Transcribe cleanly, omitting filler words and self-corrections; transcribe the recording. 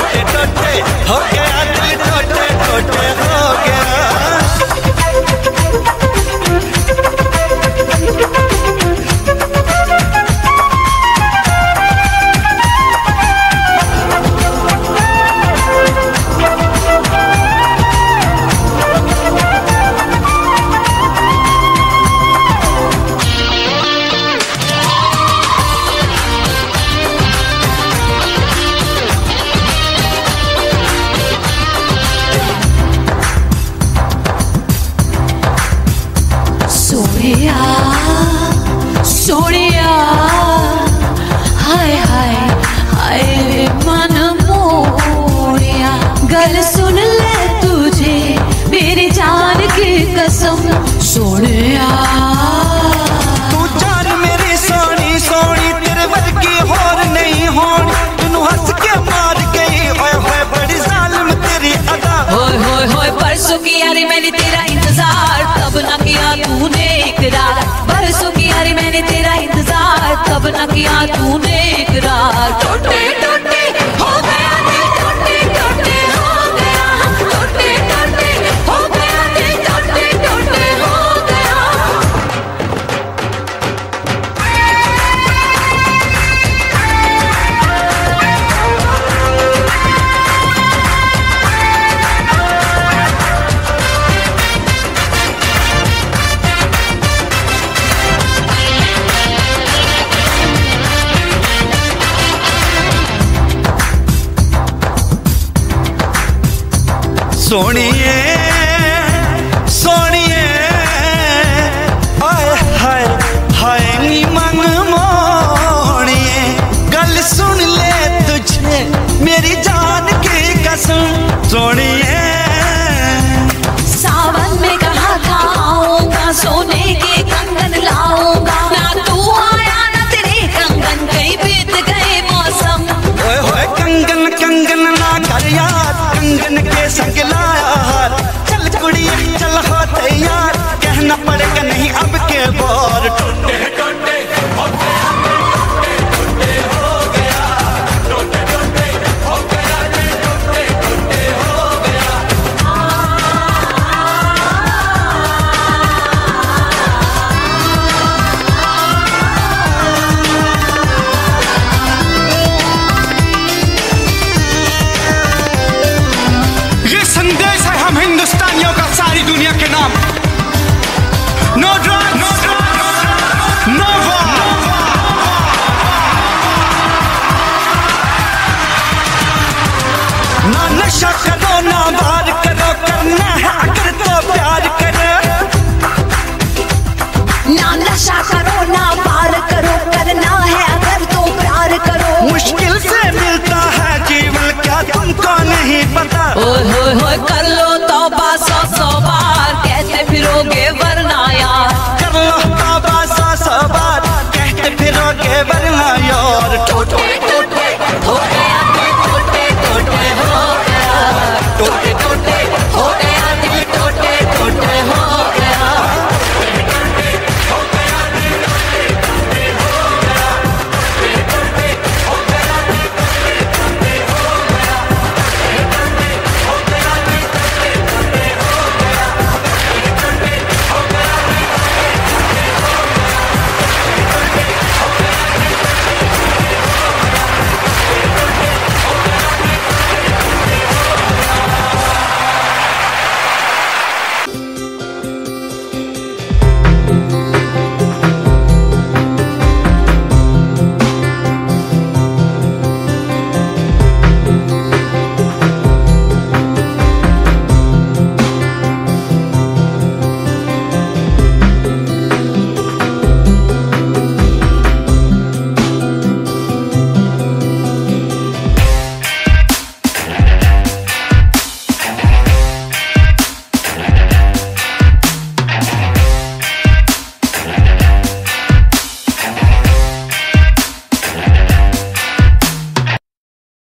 टोटे टोटे हो गया दिल, टोटे टोटे हो गया। सोनिया हाय हाय हाय मन मोरिया, गल सुन ले तुझे मेरी जान की कसम सोनिया। तू जान मेरी सोनी सोनी, तेरे वर्गी होर नहीं होनी, तैनू हंस के मार गई ओए होए बड़ी जालिम तेरी अदा। होए होए होए परसों की यारी मैंने तेरा इंतजार, तब न किया तूने इकरार। परसों की यारी मैंने तेरा इंतजार, तब न किया तूने इकरार। टोटे टोटे हो गया दिल, टोटे टोटे हो गया, टोटे टोटे हो गया दिल, टोटे टोटे हो गया। सोनिए सोनिए आए हाय हाय नी मन मोनिए, गल सुन ले तुझे मेरी जान की कसम सोनिए। सावन में कहा था आऊंगा, सोने के कंगन लाऊंगा, ना तू आया ना तेरे कंगन, कहीं बीत गए मौसम। ओए होए कंगन कंगन ना कर यार, कंगन के संग लाया हार। चल कुड़िया चल हो तैयार, कहना पड़ेगा नहीं अब के बार। टोटे टोटे हो गया, टोटे टोटे हो गया, टोटे टोटे हो गया, टोटे टोटे हो गया। ये संदेश है हम हिंदुस्तानियों का सारी दुनिया के नाम। No drugs, no war. ना नशा करो ना वार करो, करना है अगर तो प्यार करो। ना नशा करो ना पार करो, करना है अगर तो प्यार करो। मुश्किल से मिलता है जीवन, क्या तुमको नहीं पता। ओए होए होए कर